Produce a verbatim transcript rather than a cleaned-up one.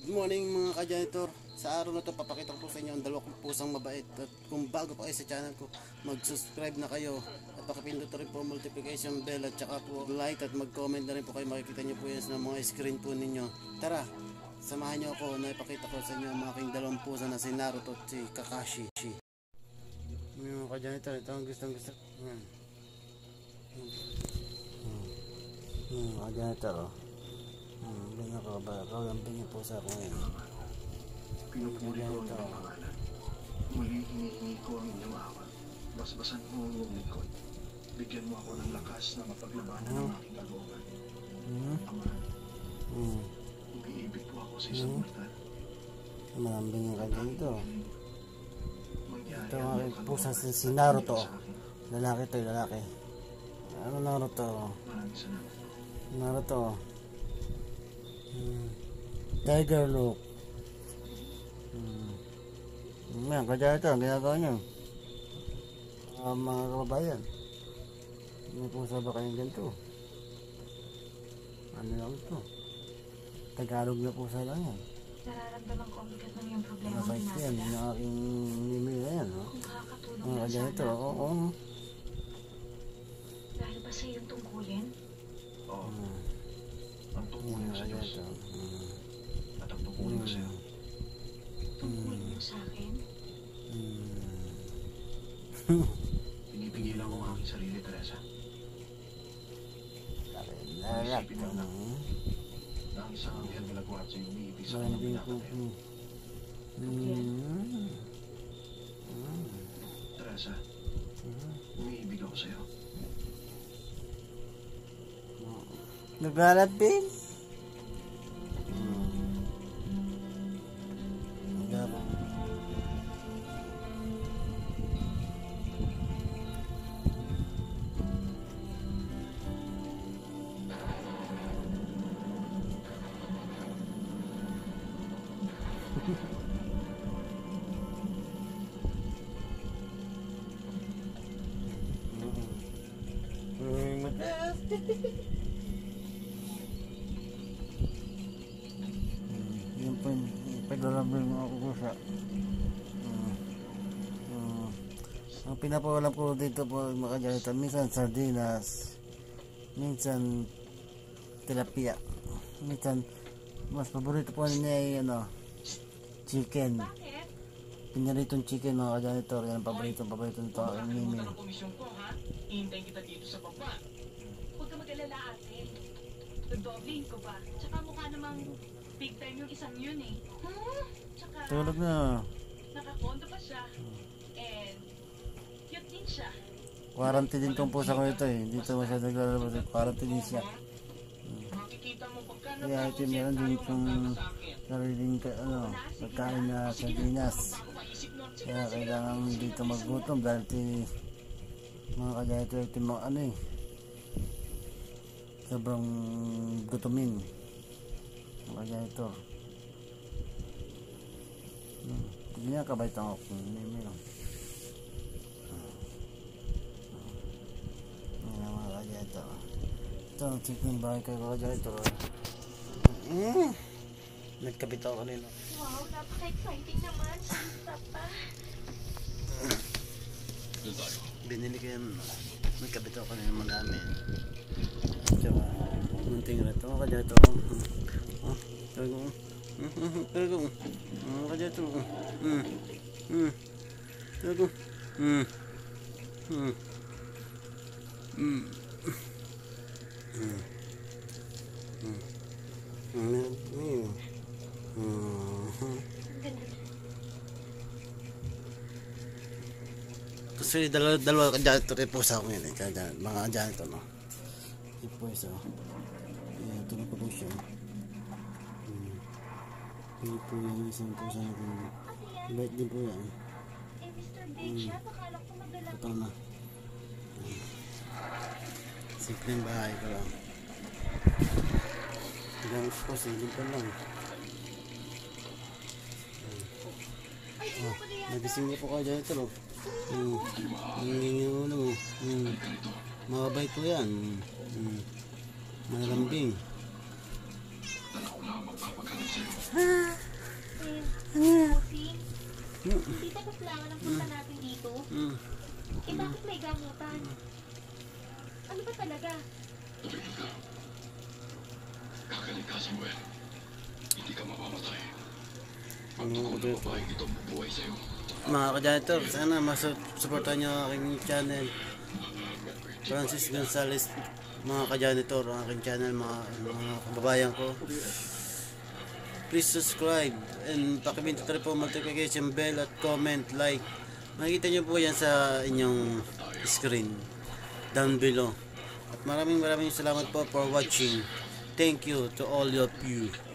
Good morning mga ka-janitor. Sa araw na to papakita ko po sa inyo ang dalawa kong pusang mabait. At kung bago pa kayo sa channel ko, mag-subscribe na kayo at pakipindot rin po multiplication bell at saka po like at mag-comment na rin po kayo. Makikita nyo po yan sa mga screen po ninyo. Tara, samahan nyo ako na ipakita ko sa inyo ang aking dalawang pusa na si Naruto at si Kakashi. Mga ka-janitor, ito ang gustong gusto. Yan. Yan, ka-janitor oh. Hmm, ganyan ko ba? Kagamping niyo po sa ako ngayon. Pinupuri ko ang iyong pangalan. Muli hinihingi ko ang inyong awa. Basbasan mo ang iyong likod. Bigyan mo ako ng lakas na mapaglabanan ng aking kalooban. Hmm? Ama, Hmm. umiibig po ako sa isang mortal. Malambing yung kanya ito. Mangyari Ito ang ang iyong aking pusa kalooban si Naruto. sa akin. Lalaki to, lalaki. Ano Naruto? Maraming salamat. Naruto. Hmm. Tiger look. Hmm. Yan, kaya ito, ang ginagawa nyo. Uh, mga kababayan. May pusa ba kayong ganito? Ano lang ito? Tagalog na pusa lang yan. Nararamdaman ko ang bigat ng iyong problema Ang size yan, yung aking mimi na yan. Oh. Kung makakatulong Mga lang kaya ito, sana oo. ako. Oh, oh. Dahil ba sa iyong tungkulin? Oo, Hmm. ang tungkulin Mga sa kaya Diyos. ito. Hmm. At ang tungkulin ko sa iyo. Tungkulin mo sa akin? Hmm. Pinipigilan ko ang aking sarili, Teresa. Lalak. Isipin mo na. Na ang isang anghel na nagwahat sa iyo umiibig sa kanyang Malambing po. pinapatay. Hmm. Hmm. Teresa, umiibig ako sa iyo. Naglalambing? Gabo. Yung po yung paglalambing mga kukusa. Uh, uh, ang pinapawalan po dito po mga kajanita, minsan sardinas, minsan tilapia, minsan mas paborito po niya ay ano, chicken. Pinaritong chicken mga kajanita, yan ang paborito paborito nito ang mimi. Hihintayin kita dito sa baba. Huwag ka mag-alala ate. Dodobling ko ba? Tsaka mukha namang big time yung isang yun eh. Hmm? Tsaka Tulog na. nakakondo pa siya. And cute din siya. Quarantine din tong pusa ko ito eh. Dito masyado naglalabas. Quarantine din siya. Makikita mo pagka Kaya ito meron din itong sariling ka, ano, pagkain na sardinas. Kaya kailangan dito maggutom dahil ito mga kajanito ito yung mga ano eh. Sobrang gutumin. Mga kajanito. Hmm. Hindi niya kabait ang ako. Hindi mo. Ayan mga kajanito. Ito ang chicken bahay kayo kajanito. Mm. Nagkabit ako kanina. Wow, napaka-exciting naman. Papa. Binili ko yan. Nagkabit ako kanina madami. Tsaka, munting rin ito. Mga kadyato. Oh, talaga. Talaga. Mga kadyato. Hmm. Hmm. Talaga. Hmm. Hmm. Hmm. Hmm. Hmm. Hmm. Hmm. Kasi dalawa dalawa janitor rin po sa akin yun eh. Kaya mga janitor no. Ito po isa. Ayan, ito na po po siya. Hmm. Ito po yung isang po sa akin. Bait din po yan. Eh, Mister Big siya. Bakala ko magdala. Ito na. Simpleng bahay ko lang. Gamit po, silip pa lang. Oh, nagising niya po kayo janitor oh. Hmm. Ang ano mo. Hmm. Mababait po yan. Hmm. Malambing. Eh, Bossing, hindi tapos lang ang punta natin dito. Mm. Eh, bakit may gamutan? Ano ba talaga? Kakaligtasan mo yan. Hindi ka mamamatay. Ano, Ang babaeng ito bubuhay sa'yo. mga ka-janitor, sana masuportahan nyo ang aking channel. Francis Gonzales, mga ka-janitor, ang aking channel, mga, mga kababayan ko. Please subscribe and pakipindot rin po notification bell at comment, like. Makikita nyo po yan sa inyong screen down below. At maraming maraming salamat po for watching. Thank you to all of you.